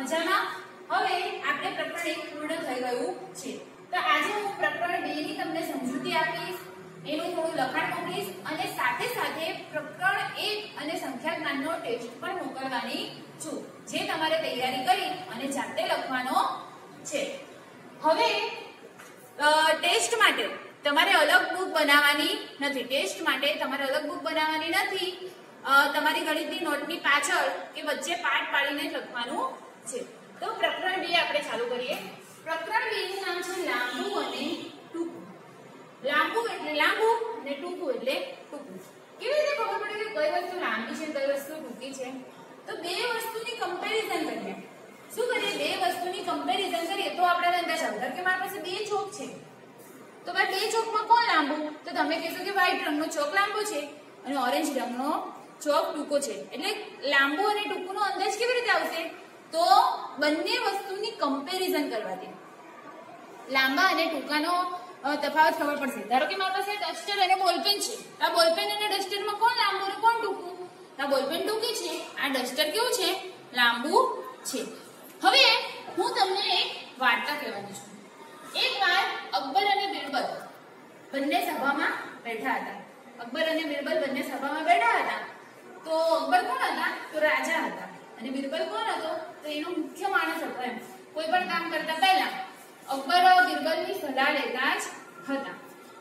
મજામાં? હવે આપણે પ્રકરણ 1 પૂર્ણ થઈ ગયું છે. તો આજે હું પ્રકરણ 2 ની તમને સમજૂતી આપીશ, એનું થોડું લખાણ મોકલીશ અને સાથે સાથે પ્રકરણ 1 અને સંખ્યા જ્ઞાનનો ટેસ્ટ પણ મોકલવાની છું, જે તમારે તૈયારી કરી અને જાતે લખવાનો છે. હવે ટેસ્ટ માટે તમારે અલગ બુક બનાવવાની નથી. ટેસ્ટ માટે તમારે અલગ બુક બનાવવાની નથી. તમારી ગણિતની નોટની પાછળ કે વચ્ચે પાઠ પાડીને લખવાનું છે. તો પ્રકરણ 2 આપણે ચાલુ કરીએ. પ્રકરણ 2 નું નામ છે લાંબુ અને ટૂંકું. લાંબુ એટલે લાંબુ અને ટૂંકું એટલે ટૂંકું. કેવી રીતે ખબર પડે કે કઈ વસ્તુ લાંબી છે કઈ વસ્તુ ટૂંકી છે? તો બે વસ્તુની કમ્પેરિઝન કરીએ. શું કરીએ? બે વસ્તુની કમ્પેરિઝન કરીએ તો આપણે અંદાજ આવે કે મારી પાસે બે ચોક છે, તો ભાઈ બે ચોકમાં કોણ લાંબુ? તો તમે કહેશો કે વ્હાઈટ રંગનો ચોક લાંબો છે અને ઓરેન્જ રંગનો ચોક ટૂંકો છે. એટલે લાંબુ અને ટૂંકુનો અંદાજ કેવી રીતે આવશે? તો બંને વસ્તુની કમ્પેરિઝન કરવાથી લાંબા અને ટૂંકાનો તફાવત ખબર પડશે. ધારો કે મારી પાસે ડસ્ટર અને બોલપેન છે. આ બોલપેન અને ડસ્ટરમાં કોણ લાંબુ અને કોણ ટૂંકું? આ બોલપેન ટૂંકી છે, આ ડસ્ટર કેવું છે? લાંબુ છે. હવે હું તમને એક વાર્તા કહેવાની છું. એકવાર અકબર અને બિરબલ બંને સભામાં બેઠા હતા. અકબર અને બિરબલ બંને સભામાં બેઠા હતા. તો અકબર કોણ હતા? તો રાજા હતા. અને બિરબલ કોણ હતો? તો એનો મુખ્ય માણસ હતો. એમ કોઈ પણ કામ કરતા પહેલા અકબર બિરબલની સલાહ લેતા જ હતા.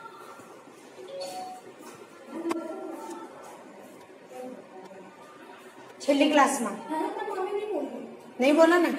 છેલ્લી ક્લાસમાં નહીં બોલો ને.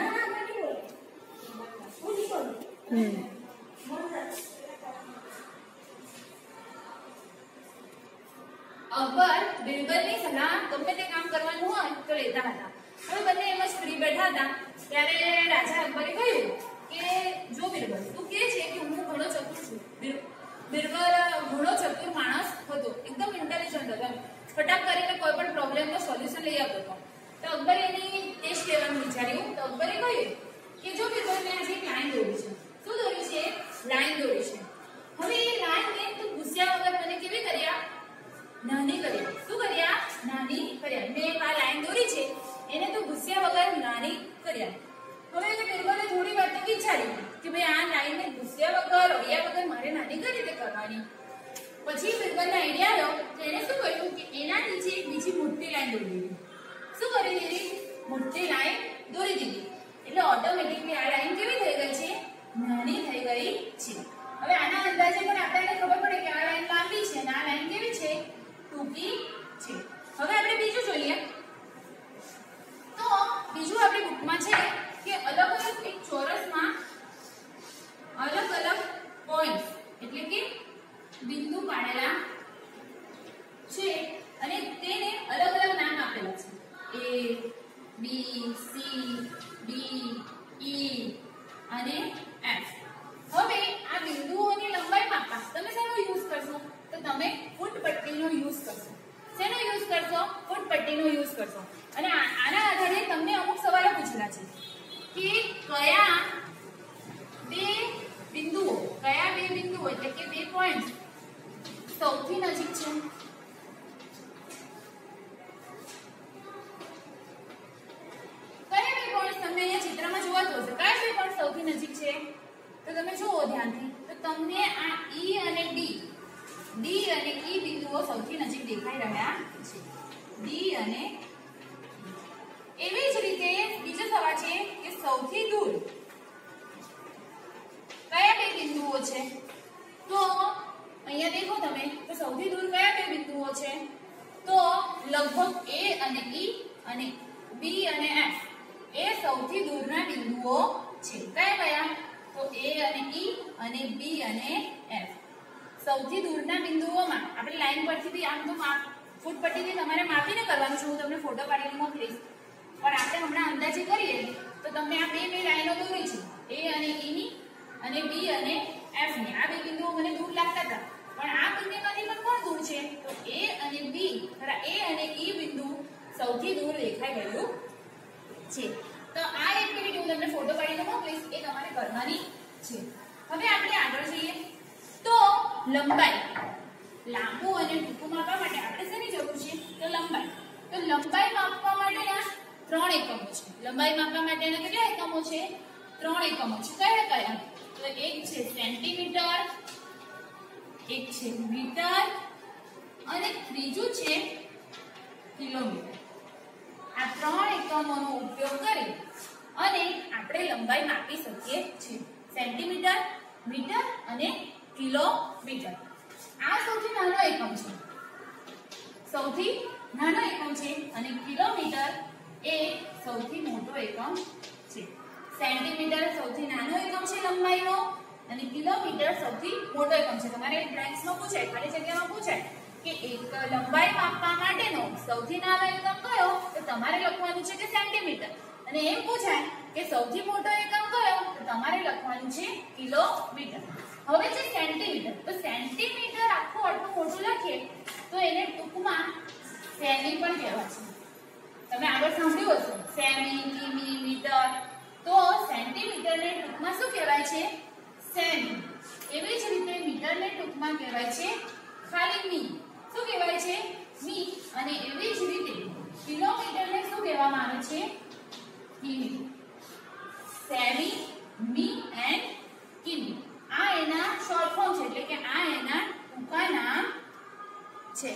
અકબર બિરબલની સલાહ ગમે તે કામ કરવાનું હોય તો લેતા હતા. હવે બંને એમ જ ફ્રી બેઠા હતા ત્યારે રાજા અકબરે કહ્યું કે જો બિરબલ, તું કહે છે કે હું ઘણો ચતુર છું. બિરબલ ઘણો ચતુર માણસ હતો, એકદમ ઇન્ટેલિજન્ટ હતો. ફટાક કરીને કોઈ પણ પ્રોબ્લેમનો સોલ્યુશન લઈ આવતો હતો. તો અકબરે એની ટેસ્ટ લેવાનું વિચાર્યું. તો અકબરે કહ્યું કે જો બિરબલ, મેં આજે એક લાઈન દોરી છે. શું દોરી છે? લાઈન દોરી છે. હવે એ લાઈનને તું પૂછ્યા વગર મને કેવી કર્યા? નાની કર્યા. શું કર્યા? નાની કર્યા. મેં આ લાઈન દોરી છે એને તું પૂછ્યા વગર નાની કર્યા. હવે બિરબલે થોડી વાર તો વિચાર્યું કે ભાઈ આ લાઈનને પૂછ્યા વગર ઓળ્યા વગર મારે નાની કઈ રીતે કરવાની. પછી બિરબલને આઈડિયા આવ્યો તો એને શું કર્યું કે એના નીચે એક બીજી મોટી લાઈન દોરી દીધી. શું કરી દીધી? મોટી લાઈન દોરી દીધી. એટલે ઓટોમેટિકલી આ લાઈન કેવી થઈ ગઈ છે? નાની થઈ ગઈ છે. હવે આના અંદાજે પણ આપણને ખબર પડે કે આ લાઈન લાંબી છે અને આ લાઈન કેવી છે? ટૂંકી છે. હવે આપણે બીજું જોઈએ. તો બીજું આપણી બુકમાં છે કે અલગ અલગ એક ચોરસમાં અલગ અલગ પોઈન્ટ એટલે કે બિંદુ પાડેલા છે અને તેને અલગ અલગ નામ આપેલા છે. A, B, C, D, E અને F. હવે આ બિંદુઓની લંબાઈ માપવા તમે શેનો યુઝ કરશો? તો તમે ફૂટપટ્ટીનો યુઝ કરશો. શેનો યુઝ કરશો? ફૂટપટ્ટીનો યુઝ કરશો. અને આના આધારે તમને અમુક સવાલો પૂછેલા છે કે કયા બે બિંદુઓ એટલે કે બે પોઈન્ટ સૌથી નજીક છે? કયા બે પોઈન્ટ તમને અહીંયા ચિત્રમાં જોવાતું હશે? કયા બે પોઈન્ટ સૌથી નજીક છે? તો તમે જુઓ ધ્યાનથી. તો તમને આ E અને D અને E બિંદુઓ સૌથી નજીક દેખાઈ રહ્યા છે. D અને એવી જ રીતે બીજો સવાલ છે કે સૌથી દૂર કયા બે બિંદુઓ છે? તો અહીંયા દેખો તમે, તો સૌથી દૂર કયા બે બિંદુઓ છે? તો લગભગ A અને E અને B અને F એ સૌથી દૂરના બિંદુઓ છે. કયા કયા? તો A અને E અને B અને F સૌથી દૂરના બિંદુઓમાં આપણે લાઈન પરથી બી આમ તો ફૂટપટ્ટીથી તમારે માપીને કરવાનું છે. હું તમને ફોટો પાડીને મોકલીશ, પણ આપણે હમણાં અંદાજે કરીએ તો તમને આ બે લાઈનો દોરી છે A અને E ની અને B અને F ની. આ બે બિંદુઓ મને દૂર લાગતા હતા, પણ આ બંનેમાંથી પણ કોણ દૂર છે? તો A અને B ખરા A અને E બિંદુ સૌથી દૂર દેખાઈ ગયું છે. તો આ એક્ટિવિટી હું તમને ફોટો પાડીને મોકલીશ, એ તમારે કરવાની છે. હવે આપણે આગળ જઈએ. તો લંબાઈ, લાંબુ અને ટૂંકું માપવા માટે આપણે શેની જરૂર છે? તો લંબાઈ. તો લંબાઈ માપવા માટે 3 એકમો છે. લંબાઈ માપવા માટેના કેટલા એકમો છે? 3 એકમો છે. કયા કયા? તો એક છે સેન્ટીમીટર, એક છે મીટર અને ત્રીજું છે કિલોમીટર. આ 3 એકમોનો ઉપયોગ કરી અને આપણે લંબાઈ માપી શકીએ છીએ. સેન્ટીમીટર, મીટર અને કિલોમીટર. આ સૌથી નાનો એકમ છે. સૌથી નાનો એકમ છે અને કિલોમીટર એ સૌથી મોટો એકમ છે. સેન્ટીમીટર સૌથી નાનો એકમ છે લંબાઈનો અને કિલોમીટર સૌથી મોટો એકમ છે. તમારે બ્લેન્ક્સમાં પૂછાય, ખાલી જગ્યામાં પૂછાય કે એક લંબાઈ માપવા માટેનો સૌથી નાનો એકમ કયો, તો તમારે લખવાનું છે કે સેન્ટીમીટર. અને એમ પૂછાય કે સૌથી મોટો એકમ કયો, તો તમારે લખવાનું છે કિલોમીટર. હવે છે સેન્ટીમીટર. તો સેન્ટીમીટર આખું આટલું મોટું લખીએ તો એને ટૂંકમાં સેમી પણ કહેવાય છે. તમે આગળ સાંભળ્યું હશે સેમી, કિમી, મીટર. તો સેન્ટીમીટરને ટૂંકમાં શું કહેવાય છે? સેમી. એવી જ રીતે મીટરને ટૂંકમાં કહેવાય છે ખાલી મી. શું કહેવાય છે? મી. અને એવી જ રીતે કિલોમીટરને શું કહેવામાં આવે છે? કિમી. સેમી, મી એન્ડ કિમી. આ એના શોર્ટ ફોર્મ છે, એટલે કે આ એના ટૂંકા નામ છે.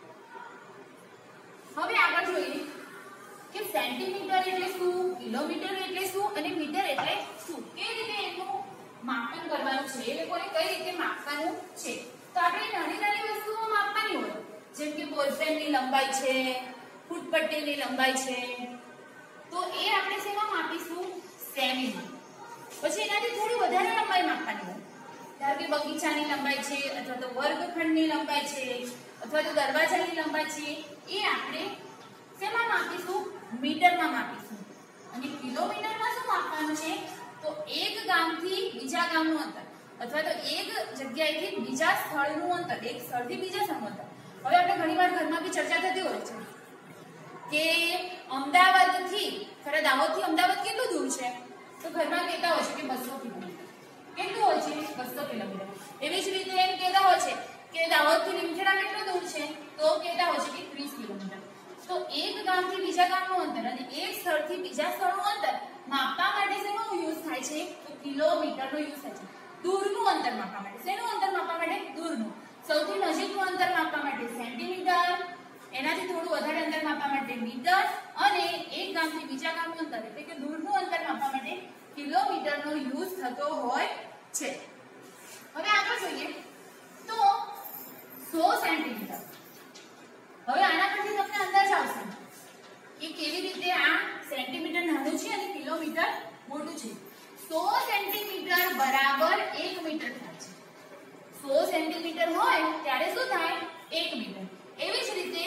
હવે આગળ જોઈએ કે સેન્ટીમીટર એટલે શું, કિલોમીટર એટલે શું અને મીટર એટલે શું, કેવી રીતે એનું માપન કરવાનું છે, એ લોકોને કઈ રીતે માપવાનું છે. તો આપણે નાની નાની વસ્તુઓ માપવાની હોય, જેમ કે બોલપેનની લંબાઈ છે, ફૂટપટ્ટીની લંબાઈ છે, તો એ આપણે શેમાં માપીશું? સેમીમાં. પછી એનાથી થોડી વધારે લંબાઈ માપવાની હોય, ધારો કે બગીચાની લંબાઈ છે અથવા તો વર્ગખંડની લંબાઈ છે અથવા તો દરવાજાની લંબાઈ છે, એ આપણે શેમાં માપીશું? મીટરમાં માપીશું. અને કિલોમીટરમાં શું માપવાનું છે? તો એક ગામથી બીજા ગામનું અંતર અથવા તો એક જગ્યાએથી બીજા સ્થળનું અંતર, એક સ્થળથી બીજા સ્થળનું અંતર. હવે આપણે ઘણીવાર ઘરમાં બી ચર્ચા થતી હોય છે કે અમદાવાદથી, ખરા દાહોદથી અમદાવાદ કેટલું દૂર છે? તો ઘરમાં કહેતા હોય છે કે 200 કિલોમીટર. કેટલું હોય છે? 200 કિલોમીટર. એવી જ રીતે એમ કહેતા હોય છે કે દાહોદથી લીમખેડા કેટલું દૂર છે? તો કહેતા હોય છે કે 30 કિલોમીટર. તો એક ગામથી બીજા ગામનું અંતર અને એક સ્થળથી બીજા સ્થળનું અંતર માપવા માટે શેનો યુઝ થાય છે? તો કિલોમીટરનો યુઝ થાય છે. દૂરનું અંતર માપવા માટે. શેનું અંતર માપવા માટે? દૂરનું. સૌથી નજીકનું અંતર માપવા માટે સેન્ટીમીટર, એનાથી થોડું વધારે અંતર માપવા માટે મીટર અને એક ગામથી બીજા ગામનું અંતર એટલે કે દૂરનું અંતર માપવા માટે કિલોમીટરનો યુઝ થતો હોય છે. હવે આગળ જોઈએ તો 100 સેન્ટીમીટર. હવે આના પરથી તમને અંદાજ આવશે કે કેવી રીતે આ સેન્ટીમીટર નાનું છે અને કિલોમીટર મોટું છે. 100 સેન્ટીમીટર બરાબર 1 મીટર થાય છે. 100 સેન્ટીમીટર હોય ત્યારે શું થાય? 1 મીટર. એવી જ રીતે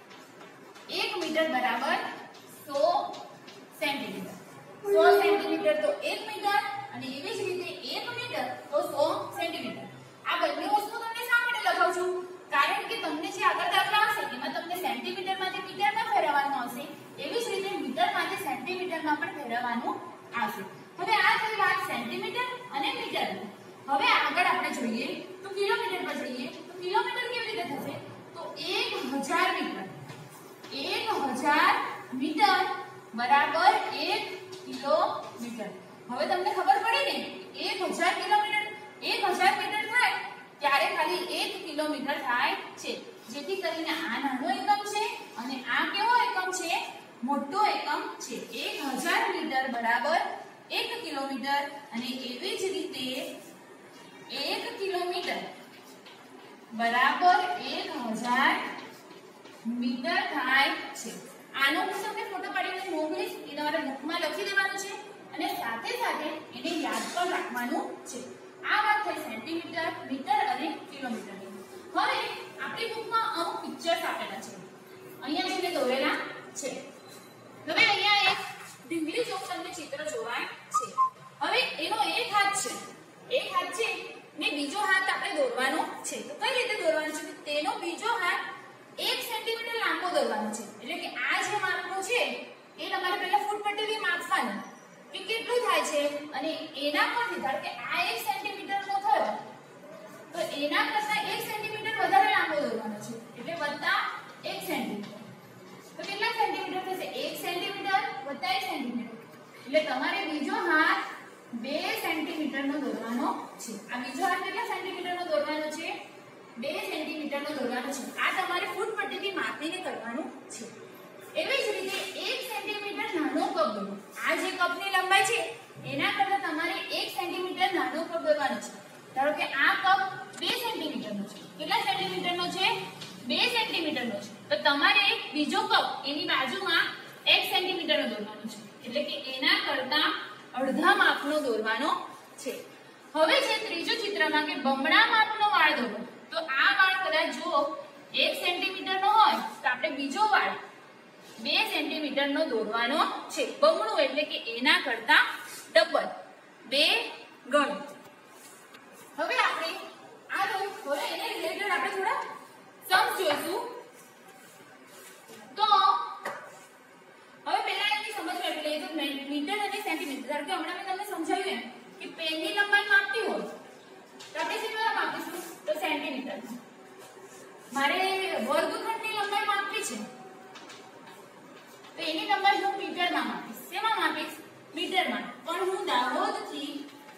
1 મીટર બરાબર 100 સેન્ટીમીટર. 100 સેન્ટીમીટર તો 1 મીટર અને એવી જ રીતે 1 મીટર તો 100 સેન્ટીમીટર. આ બંને વસ્તુ તમને શા માટે લખાવું છું? કારણ કે તમને જે આગળ દાખલા આવશે એમાં તમને સેન્ટીમીટરમાંથી મીટરમાં ફેરવવાનું આવશે, એવી જ રીતે મીટરમાંથી સેન્ટીમીટરમાં પણ ફેરવવાનું આવશે. હવે આ થઈ વાત સેન્ટીમીટર અને મીટરની. હવે આગળ આપણે જોઈએ તો કિલોમીટર પર જઈએ તો કિલોમીટર કેવી રીતે થશે? તો 1000 મીટર. 1000 મીટર બરાબર 1 કિલોમીટર. હવે તમને ખબર પડી ને 1000 કિલોમીટર 1000 મીટર થાય ત્યારે ખાલી 1 કિલોમીટર થાય છે. જેથી કરીને આ નાનો એકમ છે અને આ કેવો એકમ છે? મોટો એકમ છે. 1000 મીટર બરાબર 1 કિલોમીટર અને એવી જ રીતે 1 કિલોમીટર બરાબર 1000 મીટર થાય છે. આનો હું તમને ફોટો પાડીને મોકલીશ, એ તમારે બુકમાં લખી દેવાનું છે અને સાથે સાથે એને યાદ પણ રાખવાનું છે. આ વાત થઈ સેન્ટીમીટર, મીટર અને કિલોમીટરની. હવે આપણી બુકમાં અમુક પિક્ચર્સ આપેલા છે, અહીંયા જે દોરેલા છે. હવે અહીંયા એક ઢીંગલી જેવું તમને ચિત્ર જોવાય છે. હવે એનો એક હાથ છે ને બીજો હાથ આપણે દોરવાનો છે. તો કઈ રીતે દોરવાનો છે? તેનો બીજો હાથ 1 સેન્ટીમીટર લાંબો દોરવાનો છે. એટલે કે આ જે માપનું છે એ તમારે પહેલા ફૂટપટ્ટીથી માપવાનું કે કેટલું થાય છે અને એના પરથી ધારો કે આ 1 સેન્ટીમીટરનો થયો તો એના કરતા 1 સેન્ટીમીટર વધારે લાંબો દોરવાનો છે એટલે વત્તા 1 સેન્ટીમીટર. તો કેટલા સેન્ટીમીટર થશે? 1 સેન્ટીમીટર 27 સેન્ટીમીટર. એટલે તમારે બીજો હાથ 2 સેન્ટીમીટરનો દોરવાનો છે. આ બીજો હાથ કેટલા સેન્ટીમીટરનો દોરવાનો છે? 2 સેન્ટીમીટરનો દોરવાનો છે. આ તમારે ફૂટ પટ્ટીથી માપીને કરવાનું છે. એવી જ રીતે 1 સેન્ટીમીટર નાનો કપ દોરો. આ જે કપની લંબાઈ છે એના કરતા તમારે 1 સેન્ટીમીટર નાનો કપ દોરવાનો છે. ધારો કે આ કપ 2 સેન્ટીમીટરનો છે. કેટલા સેન્ટીમીટરનો છે? 2 સેન્ટીમીટરનો છે. તો તમારે બીજો કપ એની બાજુમાં 1 સેન્ટીમીટરનો દોરવાનો છે. એટલે કે એના કરતા અડધા માપનો દોરવાનો છે. હવે જે ત્રીજું ચિત્રમાં કે બમણા માપનો વાળ દોરો, તો આ વાળ કદાચ જો 1 સેન્ટીમીટરનો હોય તો આપણે બીજો વાળ 2 સેન્ટીમીટરનો દોરવાનો છે. બમણું એટલે કે એના કરતા ડબલ, 2 ગણું. હવે આપણે આ હવે એને રિલેટેડ આપણે થોડા સમ્સ જોઈશું. તો હવે પહેલા એની સમજ કરી લઈએ. તો મીટર અને સેન્ટીમીટર. ધારો કે હમણાં મેં તમને સમજાવ્યું એમ કે પેનની લંબાઈ માપતી હોય તો આપણે શેમાં માપીશું? તો સેન્ટીમીટર. મારે વર્ગખંડની લંબાઈ માપવી છે તો એની લંબાઈ હું મીટરમાં માપીશ. શેમાં માપીશ? મીટરમાં. પણ હું દાહોદથી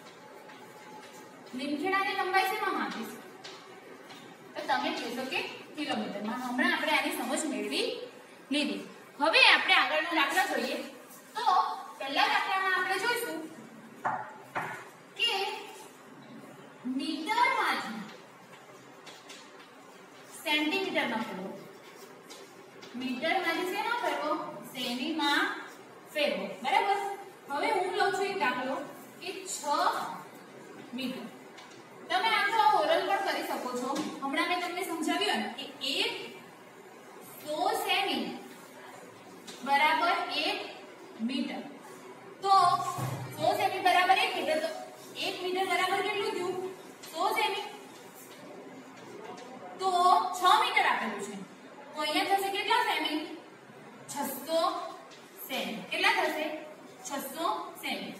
લીમખેડાની લંબાઈ શેમાં માપીશ? તો તમે કહેશો કે કિલોમીટરમાં. હમણાં આપણે આની સમજ મેળવી લીધી. હવે આપણે આગળનો દાખલો જોઈએ. તો પહેલા દાખલામાં આપણે જોઈશું કે મીટરમાંથી સેન્ટીમીટરમાં ફેરવો. મીટરમાંથી શેમાં ફેરવો? સેમીમાં ફેરવો. બરાબર. હવે હું લઉં છું એક દાખલો કે 6 મીટર. તમે આમ તો ઓરલ પણ કરી શકો છો. હમણાં મેં તમને સમજાવ્યું કે 100 સેમી બરાબર 1 મીટર. તો 100 સેમી બરાબર 1 મીટર. તો 1 મીટર બરાબર કેટલું થયું? 100 સેમી. તો 6 મીટર આપેલું છે. તો અહીંયા થશે કેટલા સેમી? 600 સેમી. કેટલા થશે? 600 સેમી.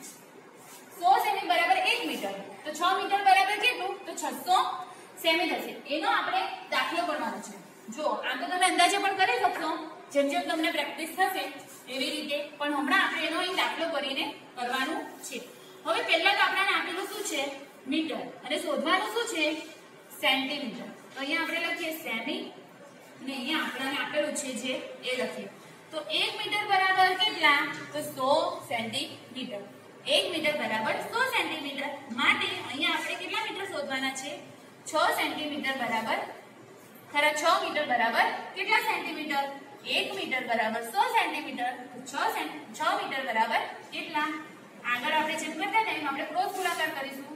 100 સેમી બરાબર 1 મીટર. તો 6 મીટર બરાબર કેટલું? તો 600 સેમી થશે. એનો આપણે દાખલો કરવાનો છે. જો આમ તો તમે અંદાજે પણ કરી શકશો જેમ જેમ તમને પ્રેક્ટિસ થશે એવી રીતે. પણ હમણાં આપણે એનો અહીં દાખલો કરીને કરવાનું છે. હવે પહેલા તો આપણને આપેલું શું છે? મીટર. અને શોધવાનું શું છે? સેન્ટીમીટર. તો અહીંયા આપણે લખીએ સેમી અને અહીંયા આપણને આપેલું છે જે એ લખીએ. તો 1 મીટર બરાબર કેટલા? તો 100 સેન્ટીમીટર. 1 મીટર બરાબર 100 સેન્ટીમીટર. માટે અહીંયા આપણે કેટલા મીટર શોધવાના છે? 6 સેન્ટીમીટર બરાબર ખરા 6 મીટર બરાબર કેટલા સેન્ટીમીટર? 1 મીટર બરાબર 100 સેન્ટીમીટર. તો 6 મીટર બરાબર કેટલા? આગળ આપણે જેમ કરતા હતા એમ આપણે ક્રોસ ગુણાકાર કરીશું.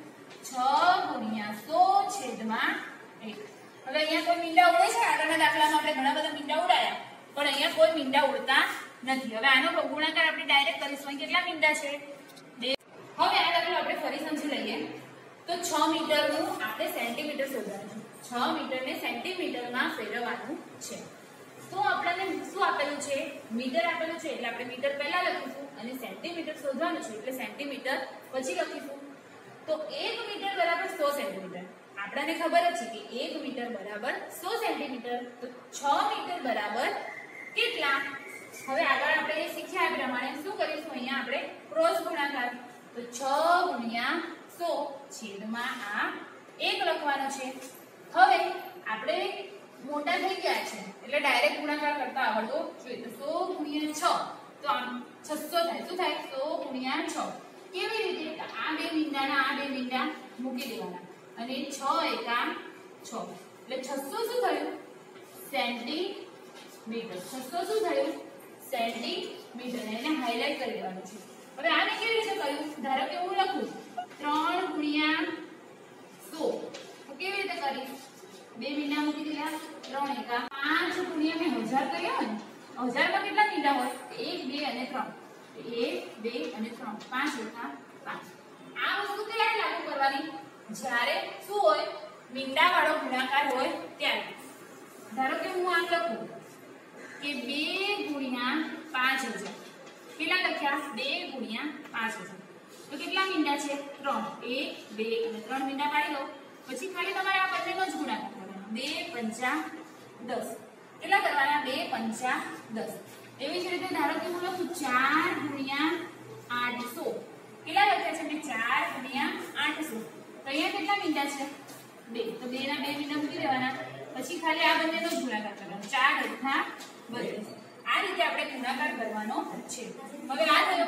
6 ગુણ્યા 100 છેદમાં 1. હવે અહીંયા કોઈ મીંડા ઉડે છે? આગળના દાખલામાં આપણે ઘણા બધા મીંડા ઉડાયા, પણ અહીંયા કોઈ મીંડા ઉડતા નથી. હવે આનો ગુણાકાર આપણે ડાયરેક્ટ કરીશું. અહીં કેટલા મીંડા છે? 2. હવે આ દાખલો આપણે ફરી સમજી લઈએ. તો 6 મીટરનું આપણે સેન્ટીમીટર શોધવાનું છે. 6 મીટરને સેન્ટીમીટરમાં ફેરવવાનું છે. તો આપણને શું આપેલું છે? મીટર આપેલું છે એટલે આપણે મીટર પહેલા લખીશું અને સેન્ટીમીટર શોધવાનું છે એટલે સેન્ટીમીટર પછી લખીશું. તો 1 મીટર બરાબર 100 સેન્ટીમીટર. આપણને ખબર જ છે કે 1 મીટર બરાબર 100 સેન્ટીમીટર. તો 6 મીટર બરાબર કેટલા? હવે આગળ આપણે શીખ્યા એ પ્રમાણે શું કરીશું? અહીંયા આપણે ક્રોસ ગુણાકાર. તો 6 ગુણ્યા 100 છેદમાં આ 1 લખવાનો છે. હવે આપણે મોટા થઈ ગયા છે એટલે ડાયરેક્ટ ગુણાકાર કરતા આવડવો જોઈએ. તો 100 ગુણ્યા 6 તો આમ 600 થાય. શું થાય? 100 ગુણ્યા 6. કેવી રીતે? આ બે મીંડાના આ બે મીંડા મૂકી દેવાના અને 6 એકા 6 એટલે 600 શું થયું? સેન્ટીમીટર. 600 શું થયું? સેન્ટીમીટર. એને હાઇલાઇટ કરી દેવાનું છે. હવે આને કેવી રીતે કર્યું? ધારો કે હું લખું 3 ગુણ્યા 100 તો કેવી રીતે કરીશ? બે મીંડા મૂકી દીધા. 3 એકા 5 ગુણ્યા મેં 1000 કર્યા હોય ને, 1000 માં કેટલા મીંડા હોય? 1 2 અને 3. 1 2 અને 3. 5 એકા 5. આ વસ્તુ ક્યારે લાગુ કરવાની? જ્યારે શું હોય? મીંડા વાળો ગુણાકાર હોય ત્યારે. ધારો કે હું આમ લખું કે 2 ગુણ્યા 5000. કેટલા લખ્યા? 2 ગુણ્યા 5000. તો કેટલા મીંડા છે? 3. 1 2 અને 3 મીંડા પાડી દો. પછી ખાલી તમારે આ બંનેનો જ ગુણાકાર કરવાનો. 2 5 10. કેટલા કરવાના? 2 5 10. એવી જ રીતે ધારો કે હું લખું 4 ગુણ્યા 800 કેટલા લખ્યા છે મેં 4 ગુણ્યા 800 તો અહીંયા કેટલા મીંડા છે 2 તો 2 ના 2 મીંડા મૂકી દેવાના પછી ખાલી આ બંનેનો જ ગુણાકાર કરવાનો 4 અડધા 32 આ રીતે આપણે ગુણાકાર કરવાનો છે હવે આ થયો